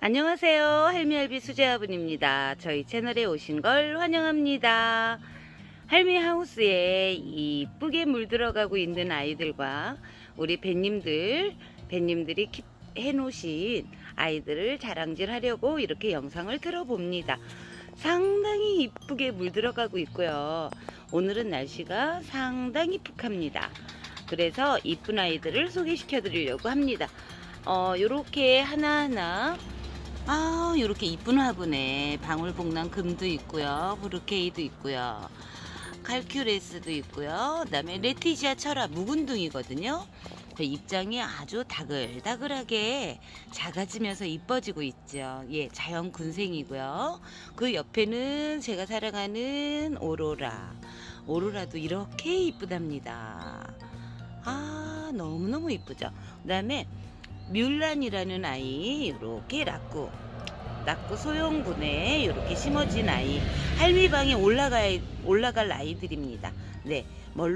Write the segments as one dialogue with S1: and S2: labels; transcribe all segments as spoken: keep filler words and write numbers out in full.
S1: 안녕하세요. 할미할비 수제화분입니다. 저희 채널에 오신 걸 환영합니다. 할미 하우스에 이쁘게 물들어가고 있는 아이들과 우리 뱃님들, 뱃님들이 해놓으신 아이들을 자랑질 하려고 이렇게 영상을 틀어봅니다. 상당히 이쁘게 물들어가고 있고요. 오늘은 날씨가 상당히 푹합니다. 그래서 이쁜 아이들을 소개시켜 드리려고 합니다. 어, 요렇게 하나하나 아, 요렇게 이쁜 화분에 방울복랑 금도 있고요. 브루케이도 있고요. 칼큐레스도 있고요. 그 다음에 레티지아 철화 묵은둥이거든요. 입장이 아주 다글다글하게 작아지면서 이뻐지고 있죠. 예, 자연 군생이고요. 그 옆에는 제가 사랑하는 오로라. 오로라도 이렇게 이쁘답니다. 아, 너무너무 이쁘죠. 그 다음에 뮬란이라는 아이, 이렇게 라꾸 라꾸 소형분에 이렇게 심어진 아이, 할미방에 올라가 올라갈 아이들입니다. 네,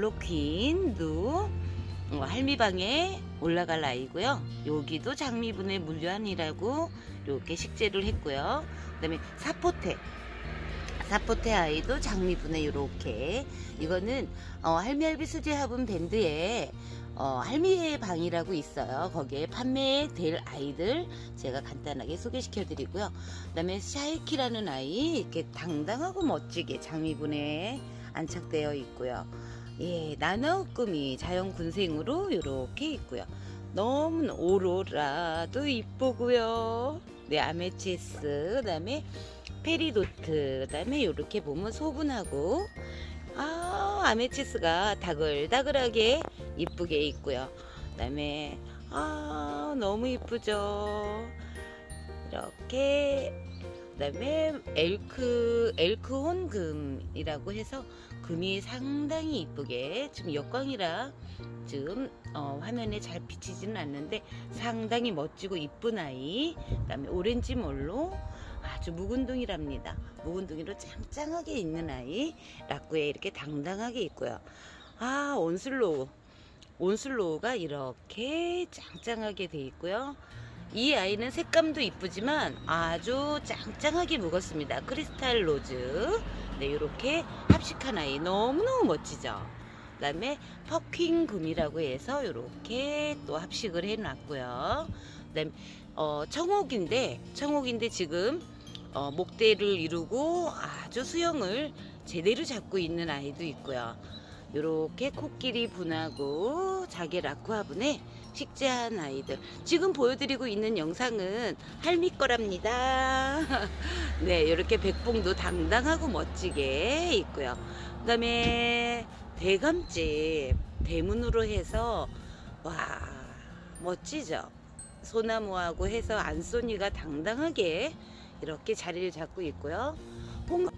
S1: 멀로퀸도 어, 할미방에 올라갈 아이고요. 여기도 장미분의 뮬란이라고 이렇게 식재를 했고요. 그다음에 사포테 사포테 아이도 장미분에 이렇게, 이거는 어, 할미할비 수제 화분 밴드에 어, 할미의 방이라고 있어요. 거기에 판매될 아이들 제가 간단하게 소개시켜 드리고요. 그 다음에 샤이키라는 아이, 이렇게 당당하고 멋지게 장미분에 안착되어 있고요. 예, 나나우꾸미 자연 군생으로 이렇게 있고요. 너무 오로라도 이쁘고요. 네, 아메치스, 그 다음에 페리도트, 그 다음에 이렇게 보면 소분하고, 아, 아메치스가 다글다글하게 이쁘게 있고요. 그 다음에 아, 너무 이쁘죠. 이렇게. 그 다음에 엘크 엘크혼 금이라고 해서 금이 상당히 이쁘게, 지금 역광이라 지금 어, 화면에 잘 비치지는 않는데 상당히 멋지고 이쁜 아이. 그 다음에 오렌지 몰로 아주 묵은둥이랍니다. 묵은둥이로 짱짱하게 있는 아이, 라꾸에 이렇게 당당하게 있고요. 아, 온슬로우 온슬로우가 이렇게 짱짱하게 돼 있고요. 이 아이는 색감도 이쁘지만 아주 짱짱하게 묵었습니다. 크리스탈 로즈. 네, 이렇게 합식한 아이 너무너무 멋지죠. 그 다음에 퍼킹 금이라고 해서 이렇게 또 합식을 해 놨고요. 그 다음에 어, 청옥인데 청옥인데 지금 어, 목대를 이루고 아주 수영을 제대로 잡고 있는 아이도 있고요. 요렇게 코끼리 분하고 자개 라쿠 화분에 식재한 아이들, 지금 보여드리고 있는 영상은 할미 거랍니다. 네, 요렇게 백봉도 당당하고 멋지게 있고요. 그 다음에 대감집 대문으로 해서, 와, 멋지죠. 소나무하고 해서 안소니가 당당하게 이렇게 자리를 잡고 있고요. 홍,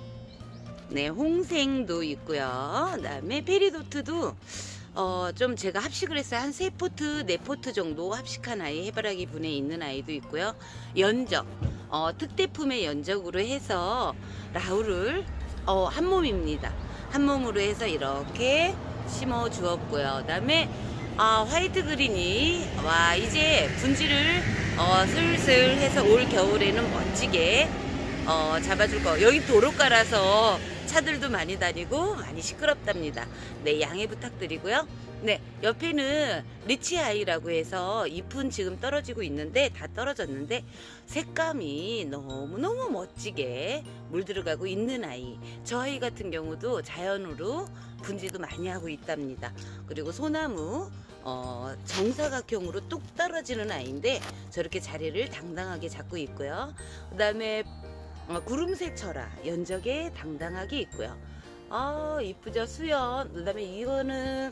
S1: 네, 홍생도 있고요. 그 다음에 페리도트도 어, 좀 제가 합식을 했어요. 한 세 포트, 네 포트 정도 합식한 아이, 해바라기 분에 있는 아이도 있고요. 연적, 어, 특대품의 연적으로 해서 라울을 어, 한 몸입니다. 한 몸으로 해서 이렇게 심어 주었고요. 그 다음에 아, 화이트 그린이, 와, 이제 분지를 어, 슬슬 해서 올 겨울에는 멋지게 어, 잡아줄 거. 여기 도로가라서 차들도 많이 다니고 많이 시끄럽답니다. 네, 양해 부탁드리고요. 네, 옆에는 리치아이라고 해서 잎은 지금 떨어지고 있는데, 다 떨어졌는데 색감이 너무너무 멋지게 물들어가고 있는 아이. 저 아이 같은 경우도 자연으로 분지도 많이 하고 있답니다. 그리고 소나무 어, 정사각형으로 뚝 떨어지는 아이인데 저렇게 자리를 당당하게 잡고 있고요. 그 다음에 어, 구름색 철화 연적에 당당하게 있고요. 아, 이쁘죠. 수연. 그 다음에 이거는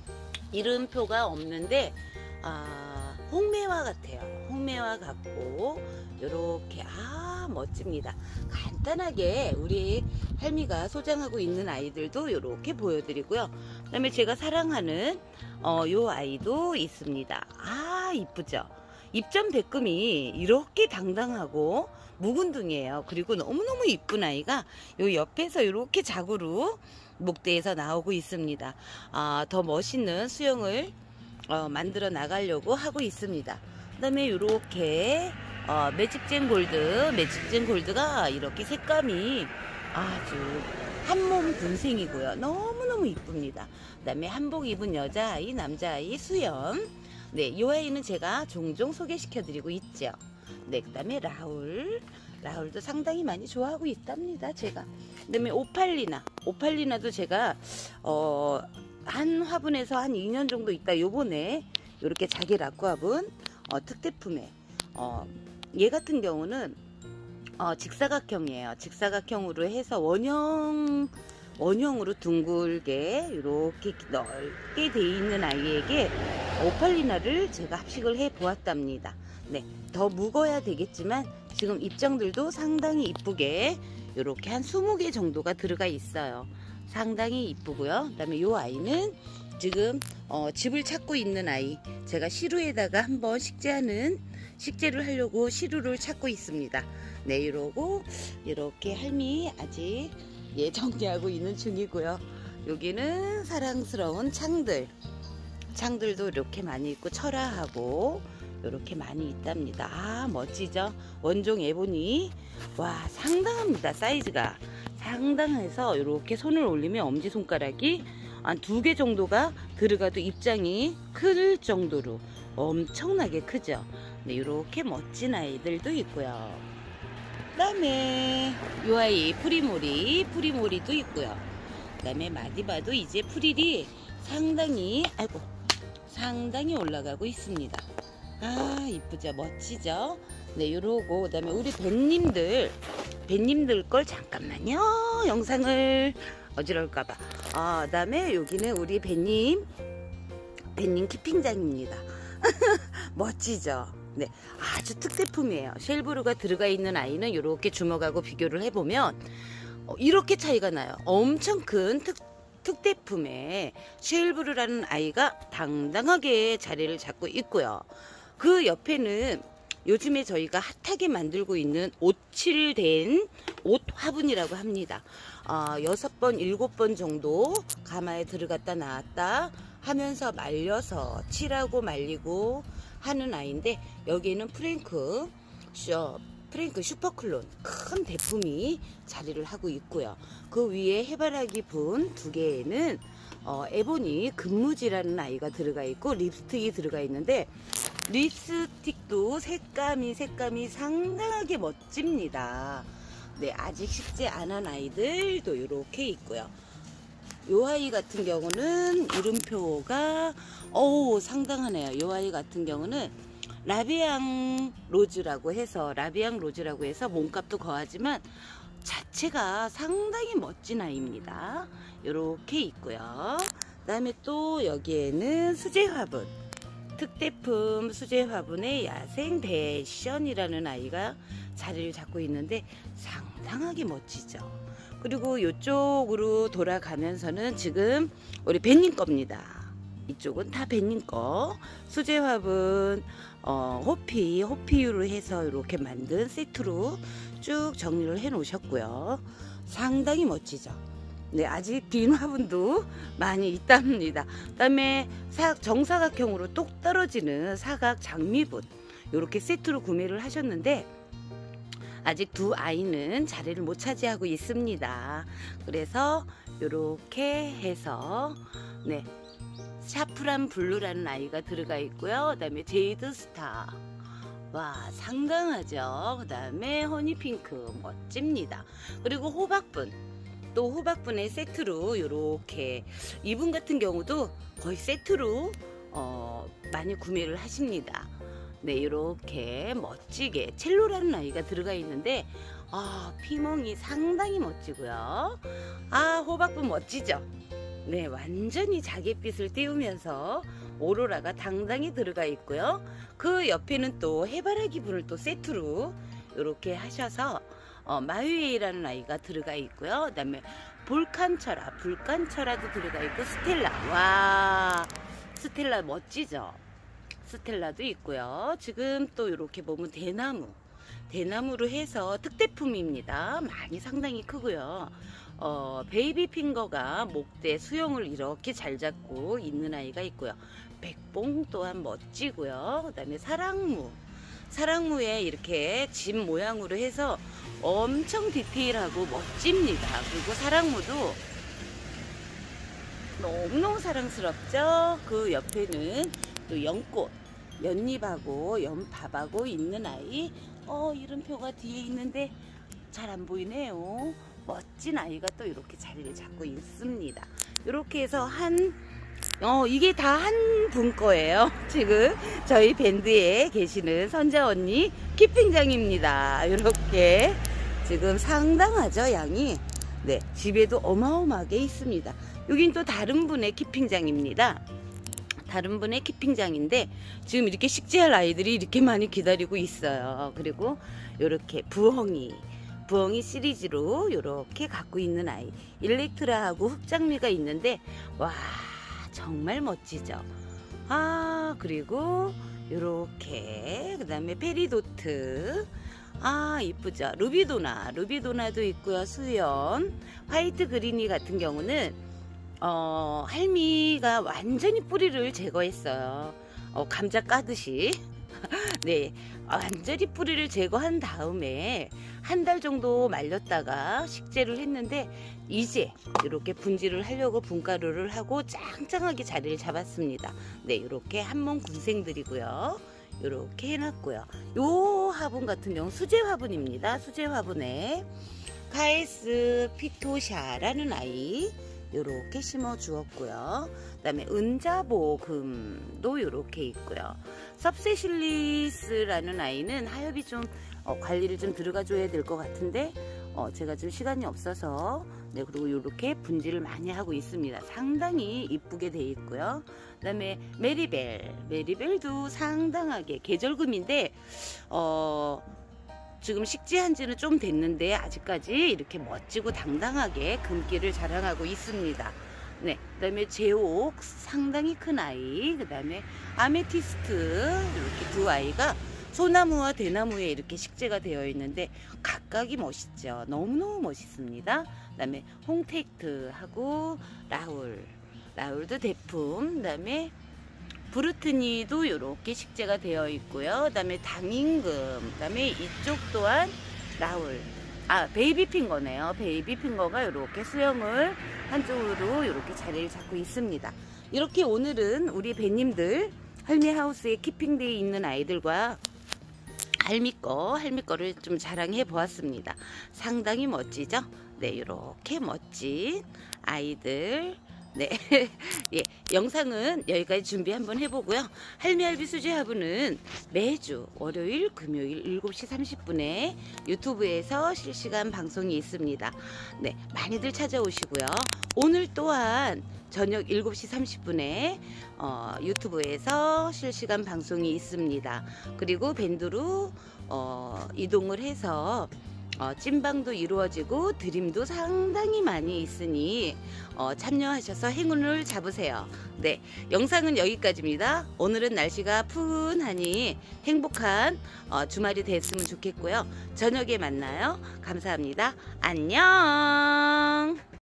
S1: 이름표가 없는데 아, 홍매화 같아요. 홍매화 같고 요렇게, 아, 멋집니다. 간단하게 우리 할미가 소장하고 있는 아이들도 요렇게 보여드리고요. 그 다음에 제가 사랑하는 어, 요 아이도 있습니다. 아, 이쁘죠. 입점 백금이 이렇게 당당하고 묵은둥이에요. 그리고 너무너무 이쁜 아이가 요 옆에서 이렇게 자구로 목대에서 나오고 있습니다. 아, 더 멋있는 수영을 어, 만들어 나가려고 하고 있습니다. 그 다음에 이렇게 어, 매직젠 골드, 매직젠 골드가 이렇게 색감이 아주 한몸 군생이고요. 너무너무 이쁩니다. 그 다음에 한복 입은 여자아이, 남자아이, 수염. 네, 이 아이는 제가 종종 소개시켜 드리고 있죠. 네, 그 다음에 라울. 라울도 상당히 많이 좋아하고 있답니다, 제가. 그 다음에 오팔리나. 오팔리나도 제가, 어, 한 화분에서 한 이 년 정도 있다 요번에 이렇게 자기 락구 화분, 어, 특대품에, 어, 얘 같은 경우는 어, 직사각형이에요. 직사각형으로 해서 원형 원형으로 둥글게 이렇게 넓게 돼 있는 아이에게 오팔리나를 제가 합식을 해 보았답니다. 네, 더 묵어야 되겠지만 지금 입장들도 상당히 이쁘게 이렇게 한 스무 개 정도가 들어가 있어요. 상당히 이쁘고요. 그 다음에 이 아이는 지금 어, 집을 찾고 있는 아이, 제가 시루에다가 한번 식재하는 식재를 하려고 시루를 찾고 있습니다. 네, 이러고 이렇게 할미 아직 예 정리하고 있는 중이고요. 여기는 사랑스러운 창들, 창들도 이렇게 많이 있고 철화하고 이렇게 많이 있답니다. 아, 멋지죠? 원종 에보니. 와, 상당합니다. 사이즈가 상당해서 이렇게 손을 올리면 엄지손가락이 한 두 개 정도가 들어가도 입장이 클 정도로 엄청나게 크죠. 네, 이렇게 멋진 아이들도 있고요. 그 다음에 이 아이 프리모리, 프리모리도 있고요. 그 다음에 마디바도 이제 프릴이 상당히, 아이고, 상당히 올라가고 있습니다. 아, 이쁘죠? 멋지죠? 네, 요러고, 그 다음에 우리 뱃님들, 뱃님들 걸 잠깐만요. 영상을 어지러울까봐. 아, 그 다음에 여기는 우리 뱃님, 뱃님 키핑장입니다. 멋지죠? 네, 아주 특대품이에요. 쉘브루가 들어가 있는 아이는 이렇게 주먹하고 비교를 해보면 어, 이렇게 차이가 나요. 엄청 큰 특, 특대품의 쉘브루라는 아이가 당당하게 자리를 잡고 있고요. 그 옆에는 요즘에 저희가 핫하게 만들고 있는 옷칠된 옷 화분이라고 합니다. 어, 여섯 번, 일곱 번 정도 가마에 들어갔다 나왔다 하면서 말려서 칠하고 말리고 하는 아이인데, 여기에는 프랭크, 슈, 프랭크 슈퍼클론 큰 대품이 자리를 하고 있고요. 그 위에 해바라기 분 두 개에는 어, 에보니 금무지라는 아이가 들어가 있고 립스틱이 들어가 있는데, 립스틱도 색감이 색감이 상당하게 멋집니다. 네, 아직 식재 안 한 아이들도 이렇게 있고요. 요 아이 같은 경우는 이름표가 어우 상당하네요. 요 아이 같은 경우는 라비앙 로즈라고 해서 라비앙 로즈라고 해서 몸값도 거하지만 자체가 상당히 멋진 아이입니다. 요렇게 있고요. 그 다음에 또 여기에는 수제 화분, 특대품 수제 화분의 야생 패션이라는 아이가 자리를 잡고 있는데 상당하게 멋지죠. 그리고 이쪽으로 돌아가면서는 지금 우리 뱃님 겁니다. 이쪽은 다 뱃님 거. 수제 화분, 어, 호피, 호피유로 해서 이렇게 만든 세트로 쭉 정리를 해 놓으셨고요. 상당히 멋지죠. 네, 아직 빈 화분도 많이 있답니다. 그 다음에 정사각형으로 똑 떨어지는 사각 장미분, 이렇게 세트로 구매를 하셨는데 아직 두 아이는 자리를 못 차지하고 있습니다. 그래서 이렇게 해서 네, 샤프란 블루라는 아이가 들어가 있고요. 그 다음에 제이드 스타, 와 상당하죠. 그 다음에 허니핑크 멋집니다. 그리고 호박분, 또 호박분의 세트로 이렇게 이분 같은 경우도 거의 세트로 어, 많이 구매를 하십니다. 네, 이렇게 멋지게 첼로라는 아이가 들어가 있는데 아, 피멍이 상당히 멋지고요. 아, 호박분 멋지죠? 네, 완전히 자갯빛을 띄우면서 오로라가 당당히 들어가 있고요. 그 옆에는 또 해바라기 분을 또 세트로 이렇게 하셔서 어, 마유에이라는 아이가 들어가 있고요. 그 다음에 볼칸철아, 불칸철아도 들어가 있고 스텔라, 와 스텔라 멋지죠? 스텔라도 있고요. 지금 또 이렇게 보면 대나무, 대나무로 해서 특대품입니다. 많이 상당히 크고요. 어, 베이비 핑거가 목대 수영을 이렇게 잘 잡고 있는 아이가 있고요. 백봉 또한 멋지고요. 그 다음에 사랑무, 사랑무에 이렇게 집 모양으로 해서 엄청 디테일하고 멋집니다. 그리고 사랑무도 너무너무 사랑스럽죠. 그 옆에는 또 연꽃, 연잎하고 연밥하고 있는 아이. 어 이름표가 뒤에 있는데 잘 안 보이네요. 멋진 아이가 또 이렇게 자리를 잡고 있습니다. 이렇게 해서 한 어 이게 다 한 분 거예요. 지금 저희 밴드에 계시는 선자 언니 키핑장입니다. 이렇게 지금 상당하죠, 양이. 네, 집에도 어마어마하게 있습니다. 여긴 또 다른 분의 키핑장입니다. 다른 분의 키핑장인데 지금 이렇게 식재할 아이들이 이렇게 많이 기다리고 있어요. 그리고 이렇게 부엉이 부엉이 시리즈로 이렇게 갖고 있는 아이, 일렉트라하고 흑장미가 있는데 와 정말 멋지죠. 아 그리고 이렇게 그 다음에 페리도트, 아 이쁘죠. 루비도나 루비도나도 있고요. 수연, 화이트 그린이 같은 경우는 어 할미가 완전히 뿌리를 제거했어요. 어, 감자 까듯이 네, 완전히 뿌리를 제거한 다음에 한 달 정도 말렸다가 식재를 했는데 이제 이렇게 분질을 하려고 분가루를 하고 짱짱하게 자리를 잡았습니다. 네, 이렇게 한몸 군생들이고요. 이렇게 해놨고요. 요 화분 같은 경우 수제 화분입니다. 수제 화분에 카에스 피토샤라는 아이 요렇게 심어 주었고요. 그 다음에 은자보금도 요렇게 있고요. 섭세실리스라는 아이는 하엽이 좀 어, 관리를 좀 들어가 줘야 될 것 같은데 어, 제가 좀 시간이 없어서 네, 그리고 요렇게 분질을 많이 하고 있습니다. 상당히 이쁘게 돼 있고요. 그 다음에 메리벨 메리벨도 상당하게 계절금인데 어 지금 식재한 지는 좀 됐는데 아직까지 이렇게 멋지고 당당하게 금기를 자랑하고 있습니다. 네, 그 다음에 제옥 상당히 큰 아이, 그 다음에 아메티스트 이렇게 두 아이가 소나무와 대나무에 이렇게 식재가 되어 있는데 각각이 멋있죠. 너무너무 멋있습니다. 그 다음에 홍택트하고 라울 라울도 대품, 그 다음에 브루트니도 이렇게 식재가 되어 있고요. 그 다음에 당임금, 그 다음에 이쪽 또한 라울, 아 베이비핑거네요. 베이비핑거가 이렇게 수영을 한쪽으로 이렇게 자리를 잡고 있습니다. 이렇게 오늘은 우리 배님들 할미하우스에 키핑되어 있는 아이들과 할미거 할미거를 좀 자랑해 보았습니다. 상당히 멋지죠? 네, 이렇게 멋진 아이들. 네, 예, 영상은 여기까지 준비 한번 해보고요. 할미할비 수제 화분은 매주 월요일, 금요일 일곱 시 삼십 분에 유튜브에서 실시간 방송이 있습니다. 네, 많이들 찾아오시고요. 오늘 또한 저녁 일곱 시 삼십 분에 어, 유튜브에서 실시간 방송이 있습니다. 그리고 밴드로 어, 이동을 해서 어, 찐방도 이루어지고 드림도 상당히 많이 있으니 어, 참여하셔서 행운을 잡으세요. 네, 영상은 여기까지입니다. 오늘은 날씨가 푸근하니 행복한 어, 주말이 됐으면 좋겠고요. 저녁에 만나요. 감사합니다. 안녕.